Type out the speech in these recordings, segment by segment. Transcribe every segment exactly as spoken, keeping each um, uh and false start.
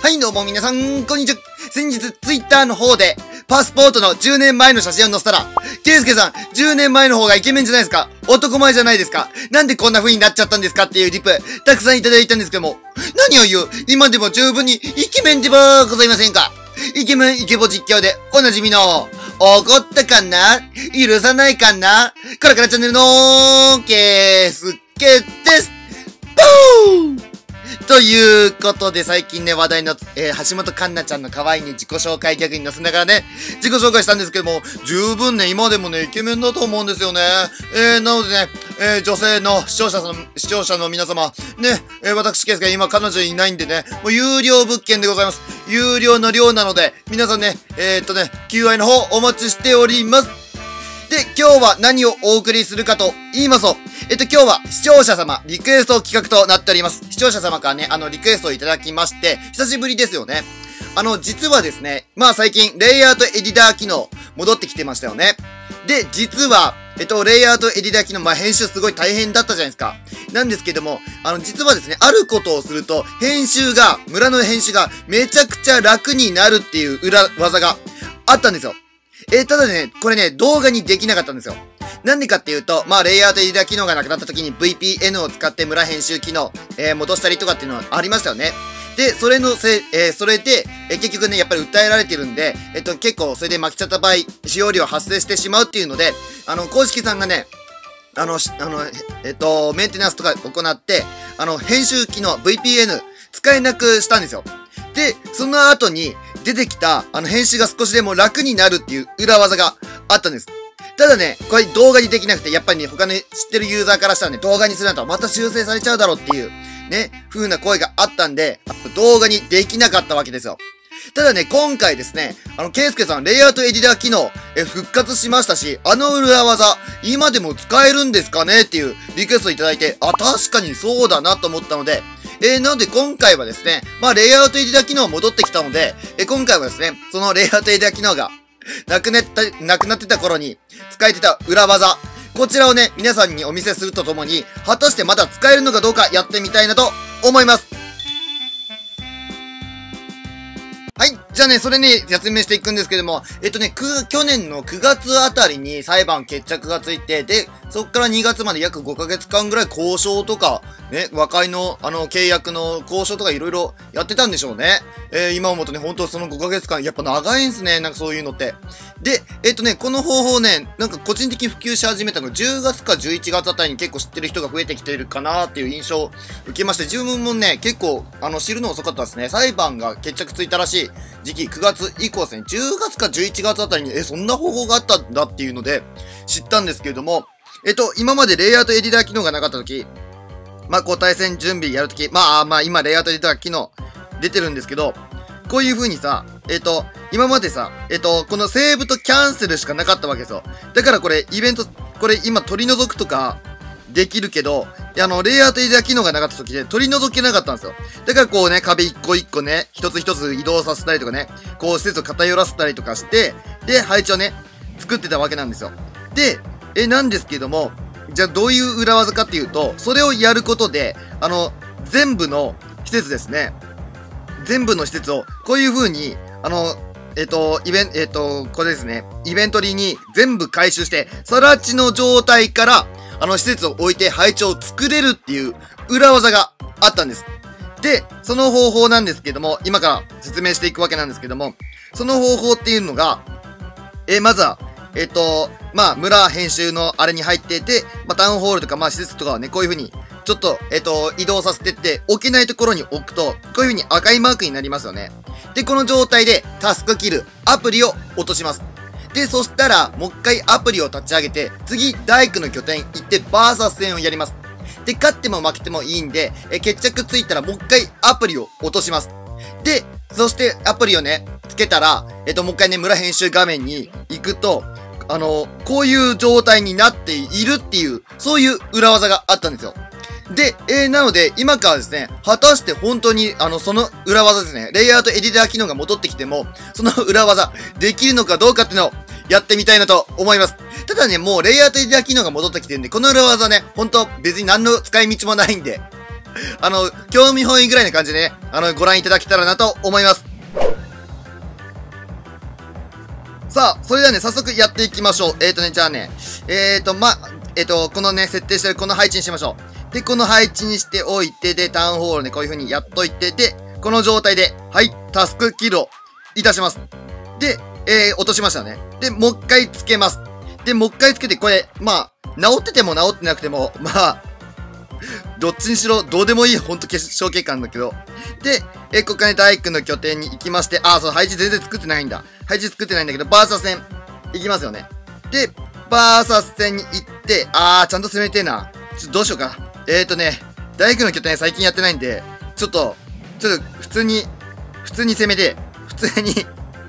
はいどうも皆さん、こんにちは。先日ツイッターの方で、パスポートのじゅうねんまえの写真を載せたら、ケイスケさん、じゅうねんまえの方がイケメンじゃないですか、男前じゃないですか、なんでこんな風になっちゃったんですかっていうリプ、たくさんいただいたんですけども、何を言う、今でも十分にイケメンではございませんか。イケメンイケボ実況でおなじみの、怒ったかな許さないかなカラカラチャンネルのケースケです。ポーということで、最近ね、話題の、えー、橋本環奈ちゃんの可愛いね、自己紹介ギャグに載せながらね、自己紹介したんですけども、十分ね、今でもね、イケメンだと思うんですよね。えー、なのでね、えー、女性の視聴者の、視聴者の皆様、ね、えー、私、ケイスケ今彼女いないんでね、もう有料物件でございます。有料の量なので、皆さんね、えー、っとね、求愛の方お待ちしております。で、今日は何をお送りするかと言いますと、えっと、今日は視聴者様、リクエスト企画となっております。視聴者様からね、あの、リクエストをいただきまして、久しぶりですよね。あの、実はですね、まあ最近、レイアウトエディター機能、戻ってきてましたよね。で、実は、えっと、レイアウトエディター機能、まあ編集すごい大変だったじゃないですか。なんですけども、あの、実はですね、あることをすると、編集が、村の編集がめちゃくちゃ楽になるっていう裏技があったんですよ。えー、ただね、これね、動画にできなかったんですよ。なんでかっていうと、まあ、レイアウトエディター機能がなくなった時に ブイピーエヌ を使って村編集機能、えー、戻したりとかっていうのはありましたよね。で、それのせい、えー、それで、えー、結局ね、やっぱり訴えられてるんで、えっと、結構それで負けちゃった場合、使用料発生してしまうっていうので、あの、公式さんがね、あの、あの、えっと、メンテナンスとか行って、あの、編集機能 ブイピーエヌ 使えなくしたんですよ。で、その後に出てきた、あの、編集が少しでも楽になるっていう裏技があったんです。ただね、これ動画にできなくて、やっぱりね、他の知ってるユーザーからしたらね、動画にするなんとまた修正されちゃうだろうっていう、ね、風な声があったんで、動画にできなかったわけですよ。ただね、今回ですね、あの、ケイスケさん、レイアウトエディター機能、え、復活しましたし、あの裏技、今でも使えるんですかねっていうリクエストいただいて、あ、確かにそうだなと思ったので、えー、なので今回はですね、まあ、レイアウトエディター機能戻ってきたので、えー、今回はですね、そのレイアウトエディター機能が、なくなった、なくなってた頃に使えてた裏技、こちらをね、皆さんにお見せするとともに、果たしてまだ使えるのかどうかやってみたいなと思います。はい。じゃあね、それね、説明していくんですけども、えっとね、く、去年のくがつあたりに裁判決着がついて、で、そっからにがつまで約ごかげつかんぐらい交渉とか、ね、和解の、あの、契約の交渉とかいろいろやってたんでしょうね。えー、今思うとね、本当そのごかげつかん、やっぱ長いんすね、なんかそういうのって。で、えっとね、この方法ね、なんか個人的に普及し始めたのがじゅうがつかじゅういちがつあたりに結構知ってる人が増えてきているかなっていう印象を受けまして、自分もね、結構、あの、知るの遅かったですね。裁判が決着ついたらしい時期、くがつ以降ですね、じゅうがつかじゅういちがつあたりに、え、そんな方法があったんだっていうので、知ったんですけれども、えっと、今までレイアウトエディター機能がなかった時、まあ、こう対戦準備やるとき、まあ、まあ、今、レイアウトエディター機能出てるんですけど、こういう風にさ、えっと、今までさ、えっと、このセーブとキャンセルしかなかったわけですよ。だからこれ、イベント、これ今取り除くとか、できるけど、あの、レイアウトエディター機能がなかった時で取り除けなかったんですよ。だからこうね、壁一個一個ね、一つ一つ移動させたりとかね、こう施設を偏らせたりとかして、で、配置をね、作ってたわけなんですよ。で、え、なんですけども、じゃあどういう裏技かっていうと、それをやることで、あの、全部の施設ですね。全部の施設を、こういう風に、あの、えっと、イベント、えっと、これですね。イベントリーに全部回収して、さら地の状態から、あの、施設を置いて配置を作れるっていう裏技があったんです。で、その方法なんですけども、今から説明していくわけなんですけども、その方法っていうのが、えー、まずは、えっと、まあ、村編集のあれに入っていて、まあ、タウンホールとか、まあ、施設とかはね、こういう風に、ちょっと、えっと、移動させてって、置けないところに置くと、こういう風に赤いマークになりますよね。で、この状態で、タスクキル、アプリを落とします。で、そしたら、もう一回アプリを立ち上げて、次、大工の拠点行って、バーサス戦をやります。で、勝っても負けてもいいんで、え、決着ついたら、もう一回アプリを落とします。で、そしてアプリをね、つけたら、えっと、もう一回ね、村編集画面に行くと、あの、こういう状態になっているっていう、そういう裏技があったんですよ。で、えー、なので、今からですね、果たして本当に、あの、その裏技ですね、レイアウトエディター機能が戻ってきても、その裏技、できるのかどうかっていうのを、やってみたいなと思います。ただね、もうレイアウトエディター機能が戻ってきてるんで、この裏技ね、ほんと別に何の使い道もないんで、 あの、興味本位ぐらいな感じでね、あの、ご覧いただけたらなと思います。さあ、それではね、早速やっていきましょう。えーとね、じゃあね、えーと、ま、えーと、このね、設定してるこの配置にしましょう。で、この配置にしておいて、で、タウンホールね、こういう風にやっといて、で、この状態で、はい、タスクキルをいたします。で、えー、落としましたね。で、もう一回つけます。で、もう一回つけて、これ、まあ、治ってても治ってなくても、まあ、どっちにしろ、どうでもいい、ほんと決勝結果なんだけど。で、えー、ここからね、大工の拠点に行きまして、あー、そう、配置全然作ってないんだ。配置作ってないんだけど、バーサス戦、行きますよね。で、バーサス戦に行って、あー、ちゃんと攻めてえな。ちょっとどうしようか。えーとね、大工の拠点最近やってないんで、ちょっと、ちょっと、普通に、普通に攻めて、普通に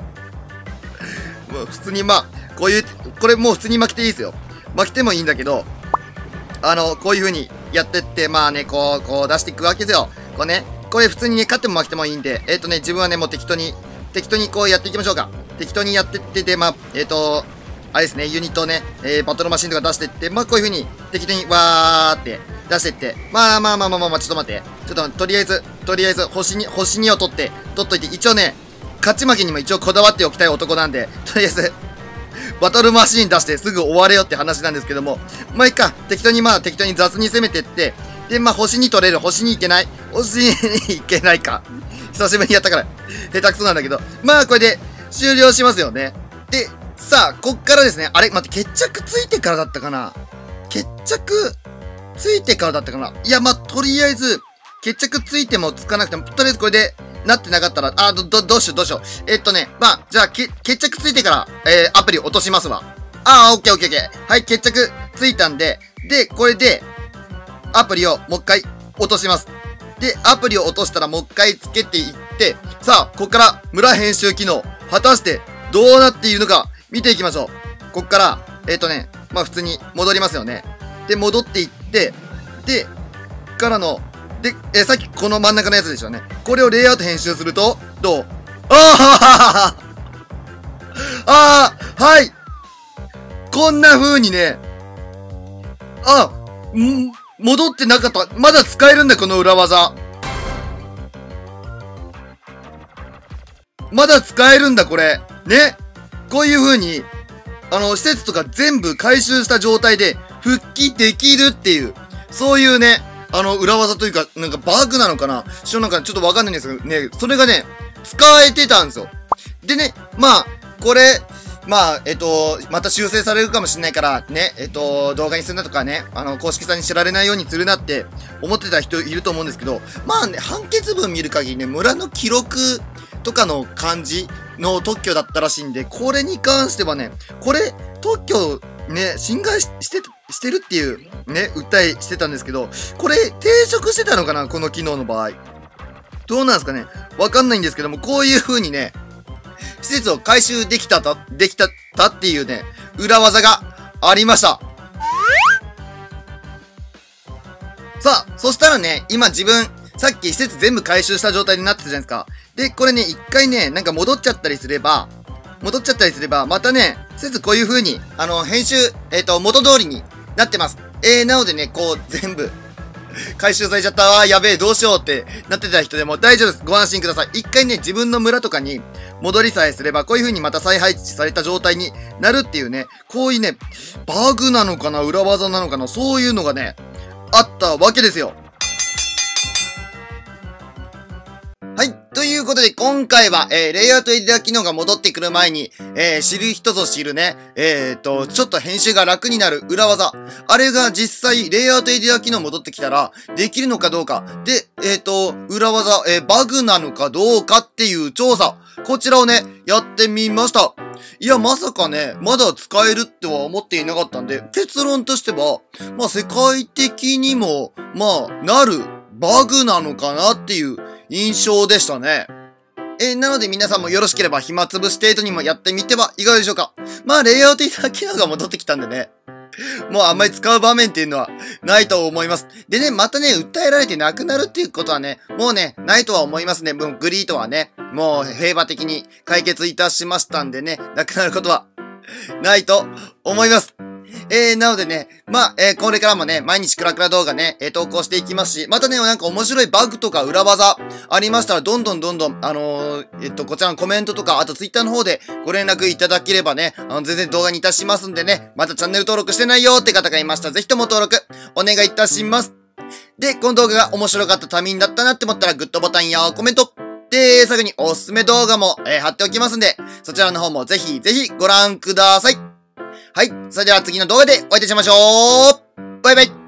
もう普通にまあ、こういう、これもう普通に負けていいですよ。負けてもいいんだけど、あの、こういう風にやってって、まあね、こう、こう出していくわけですよ。こうね、これ普通にね、勝っても負けてもいいんで、えっとね、自分はね、もう適当に、適当にこうやっていきましょうか。適当にやってってて、まあ、えっと、あれですね、ユニットをね、えー、バトルマシンとか出してって、まあこういう風に、適当にわーって出してって、まあまあまあまあまあまあ、ちょっと待って。ちょっと、とりあえず、とりあえず、星に、星にを取って、取っといて、一応ね、勝ち負けにも一応こだわっておきたい男なんで、とりあえず、バトルマシーン出してすぐ終われよって話なんですけども、まあいっか、適当にまあ適当に雑に攻めてって、で、まあ星に取れる、星に行けない、星に行けないか。久しぶりにやったから、下手くそなんだけど、まあこれで終了しますよね。で、さあ、こっからですね、あれ、待って、決着ついてからだったかな？決着ついてからだったかな？いや、まあとりあえず、決着ついてもつかなくても、とりあえずこれで、なってなかったら、あ、ど、ど、どうしよう、どうしよう。えっとね、まあ、じゃあ、け、決着ついてから、えー、アプリ落としますわ。あー、オッケーオッケーオッケー。はい、決着ついたんで、で、これで、アプリをもう一回落とします。で、アプリを落としたらもう一回つけていって、さあ、こっから村編集機能、果たしてどうなっているのか見ていきましょう。こっから、えっとね、まあ普通に戻りますよね。で、戻っていって、で、からの、で、えー、さっきこの真ん中のやつでしょうね。これをレイアウト編集すると、どう？ああああはい、こんな風にね、あ、ん戻ってなかった。まだ使えるんだ、この裏技。まだ使えるんだ、これ。ね。こういう風に、あの、施設とか全部回収した状態で復帰できるっていう、そういうね、あの、裏技というか、なんかバグなのかな？ちょ、なんかちょっとわかんないんですけどね、それがね、使えてたんですよ。でね、まあ、これ、まあ、えっと、また修正されるかもしれないから、ね、えっと、動画にするなとかね、あの、公式さんに知られないようにするなって思ってた人いると思うんですけど、まあね、判決文見る限りね、村の記録とかの感じの特許だったらしいんで、これに関してはね、これ、特許、ね、侵害しして、してるっていう、ね、訴えしてたんですけど、これ、抵触してたのかなこの機能の場合。どうなんですかねわかんないんですけども、こういう風にね、施設を回収できたた、できた、たっていうね、裏技がありました。さあ、そしたらね、今自分、さっき施設全部回収した状態になってたじゃないですか。で、これね、一回ね、なんか戻っちゃったりすれば、戻っちゃったりすれば、またね、施設こういう風に、あの、編集、えっと、元通りになってます。えー、なのでね、こう、全部、回収されちゃった。あー、やべえ、どうしようってなってた人でも大丈夫です。ご安心ください。一回ね、自分の村とかに戻りさえすれば、こういう風にまた再配置された状態になるっていうね、こういうね、バグなのかな、裏技なのかな、そういうのがね、あったわけですよ。はい。ということで、今回は、えー、レイアウトエディター機能が戻ってくる前に、えー、知る人ぞ知るね、えーと、ちょっと編集が楽になる裏技。あれが実際、レイアウトエディター機能戻ってきたら、できるのかどうか。で、えーと、裏技、えー、バグなのかどうかっていう調査。こちらをね、やってみました。いや、まさかね、まだ使えるっては思っていなかったんで、結論としては、まあ、世界的にも、まあ、なるバグなのかなっていう印象でしたね。えー、なので皆さんもよろしければ暇つぶし程度にもやってみてはいかがでしょうか。まあ、レイアウトエディター機能が戻ってきたんでね。もうあんまり使う場面っていうのはないと思います。でね、またね、訴えられてなくなるっていうことはね、もうね、ないとは思いますね。もうグリーとはね、もう平和的に解決いたしましたんでね、なくなることはないと思います。 えー、なのでね、まあ、えー、これからもね、毎日クラクラ動画ね、えー、投稿していきますし、またね、なんか面白いバグとか裏技ありましたら、どんどんどんどん、あのー、えっと、こちらのコメントとか、あとツイッターの方でご連絡いただければね、あの、全然動画にいたしますんでね、またチャンネル登録してないよって方がいましたら、ぜひとも登録、お願いいたします。で、この動画が面白かったためになったなって思ったら、グッドボタンやコメント、で、最後におすすめ動画も、えー、貼っておきますんで、そちらの方もぜひぜひご覧ください。はい。それでは次の動画でお会いいたしましょう。バイバイ。